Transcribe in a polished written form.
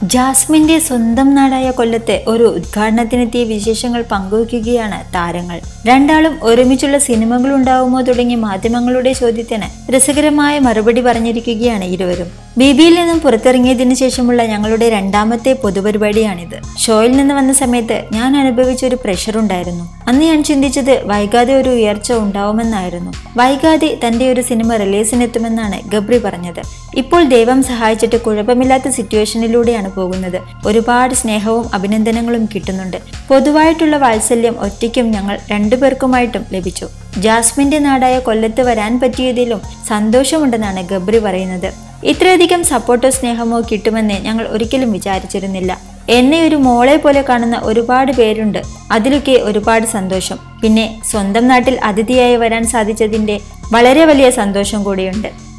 ജാസ്മിന്റെ സ്വന്തം നാടായ കൊല്ലത്തെ ഒരു ഉദ്ഘാടനത്തിനെത്തിയ വിശേഷങ്ങൾ പങ്കുവയ്ക്കുകയാണ് താരങ്ങൾ. രണ്ടാളും ഒരുമിച്ചുള്ള സിനിമകൾ ഉണ്ടാവുമോ തുടങ്ങിയ മാധ്യമങ്ങളുടെ ചോദ്യത്തിന് രസകരമായ മറുപടി പറഞ്ഞിരിക്കുകയാണ് ഇരുവരും. ബിബിയിൽ നിന്നും പുറത്തിറങ്ങിയതിനു ശേഷമുള്ള ഞങ്ങളുടെ രണ്ടാമത്തെ പൊതുപരിപാടിയാണിത്. ഷോയിൽ നിന്ന് വന്ന സമയത്ത് ഞാൻ അനുഭവിച്ച ഒരു പ്രഷർ ഉണ്ടായിരുന്നു. അന്ന് ഞാൻ ചിന്തിച്ചത് വൈകാതെ ഒരു ഉയർച്ച ഉണ്ടാവുമെന്നായിരുന്നു. വൈകാതെ തന്റെ ഒരു സിനിമ റിലീസിനെത്തുമെന്നാണ് ഗബ്രി പറഞ്ഞത്. ഇപ്പോൾ ദൈവം സഹായിച്ചിട്ട് കുഴപ്പമില്ലാത്ത സിറ്റുവേഷനിലൂടെയാണ് പോകുന്നത്. ഒരുപാട് സ്നേഹവും അഭിനന്ദനങ്ങളും കിട്ടുന്നുണ്ട്. പൊതുവായിട്ടുള്ള വാത്സല്യം ഒറ്റയ്ക്കും ഞങ്ങൾ രണ്ടുപേർക്കുമായിട്ടും ലഭിച്ചു. ജാസ്മിന്റെ നാടായ കൊല്ലത്ത് വരാൻ പറ്റിയതിലും സന്തോഷമുണ്ടെന്നാണ് ഗബ്രി പറയുന്നത്. ഇത്രയധികം സപ്പോർട്ടോ സ്നേഹമോ കിട്ടുമെന്ന് ഞങ്ങൾ ഒരിക്കലും വിചാരിച്ചിരുന്നില്ല. എന്നെ ഒരു മോളെ പോലെ കാണുന്ന ഒരുപാട് പേരുണ്ട്. അതിലൊക്കെ ഒരുപാട് സന്തോഷം. പിന്നെ സ്വന്തം നാട്ടിൽ അതിഥിയായി വരാൻ സാധിച്ചതിന്റെ വളരെ വലിയ സന്തോഷം കൂടിയുണ്ട്.